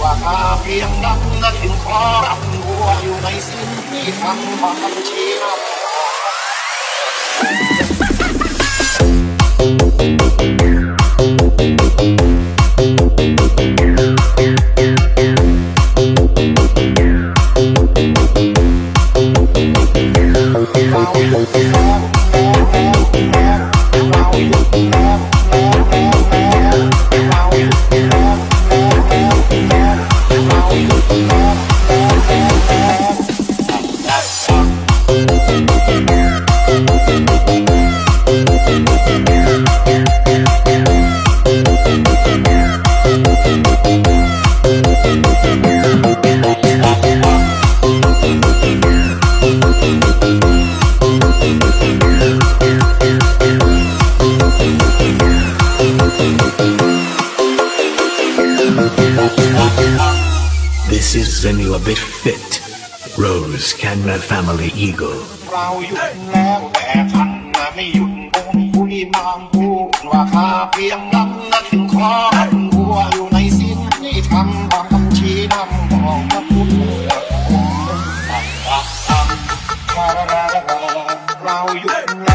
ว่าข้าเพียงนั้นและถึงขอรับหัวอยู่ในสิ้นที่ทำความเชี่ยว This is when you are a bit fit. Rose, Canada Family Eagle. เราหยุดแล้วแต่ท่านไม่หยุดคุยมามพูดว่าข้าเพียงนั้นถึงขอรับหัวอยู่ในสิ้นที่ทำความชี้นำของพระพุทธเราหยุด